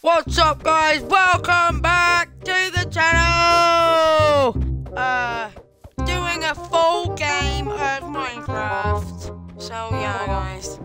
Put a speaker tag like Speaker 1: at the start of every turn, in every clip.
Speaker 1: What's up, guys? Welcome back to the channel! Doing a full game of Minecraft. So, yeah, guys.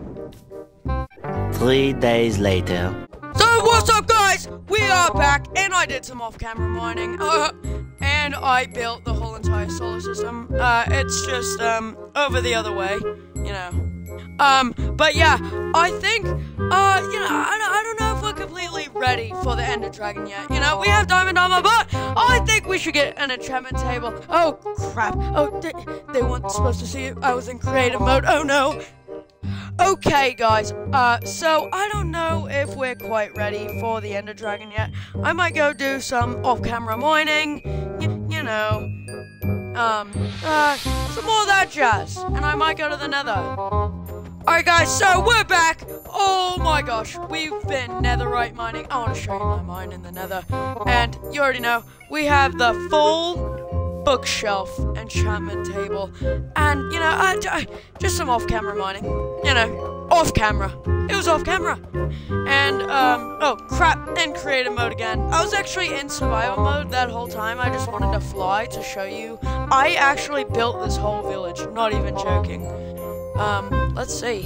Speaker 2: 3 days later.
Speaker 1: So, what's up, guys? We are back, and I did some off-camera mining. And I built the whole entire solar system. It's just, over the other way, you know. But yeah, I think, I don't know if we're completely ready for the Ender Dragon yet. You know, we have Diamond Armor, but I think we should get an enchantment table. Oh, crap. Oh, they weren't supposed to see it. I was in creative mode. Oh, no. Okay, guys, so I don't know if we're quite ready for the Ender Dragon yet. I might go do some off-camera mining, you know, some more of that jazz, and I might go to the Nether. Alright, guys, so we're back. Oh my gosh, we've been netherite mining. I want to show you my mine in the Nether, and you already know, we have the full bookshelf enchantment table, and you know, just some off-camera mining, you know, off-camera. It was off-camera, and oh crap, in creative mode again. I was actually in survival mode that whole time. I just wanted to fly to show you. I actually built this whole village, not even joking. Let's see.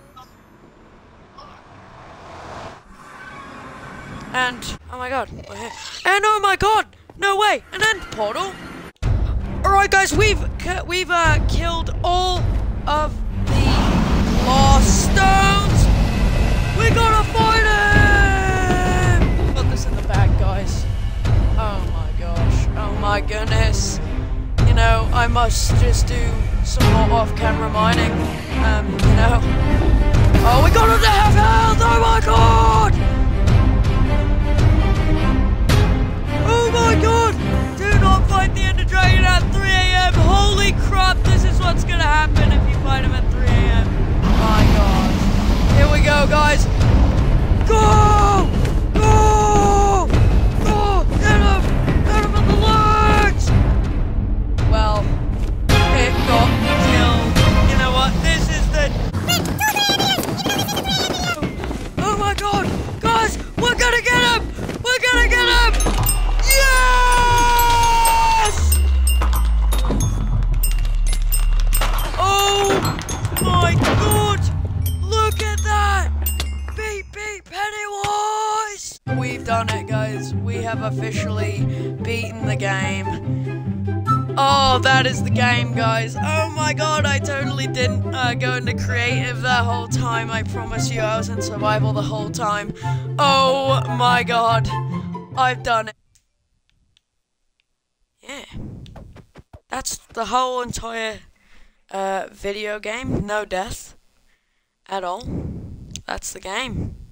Speaker 1: And oh my god, we're here. And oh my god, no way, an end portal. Alright, guys, we've killed all of the lost stones. We gotta fight him! Put this in the bag, guys. Oh my gosh. Oh my goodness. You know, I must just do some more off-camera mining. You know. Oh, we got him to have health! Oh my god! Oh my god! Do not fight the Ender Dragon at 3 AM! Holy crap, this is what's gonna happen if you fight him at 3 AM. My god. Here we go, guys. Go! Go! Go! Get him! Get him in the legs! Well, it got killed. You know what? This is the... Oh my god! Guys, we're gonna get him! We're gonna get him! Yes! Oh my god! Look at that! Beep beep Pennywise! We've done it, guys. We have officially beaten the game. Oh, that is the game, guys. Oh my god, I totally didn't go into creative that whole time. I promise you, I was in survival the whole time. Oh my god. I've done it. Yeah. That's the whole entire video game. No death at all. That's the game.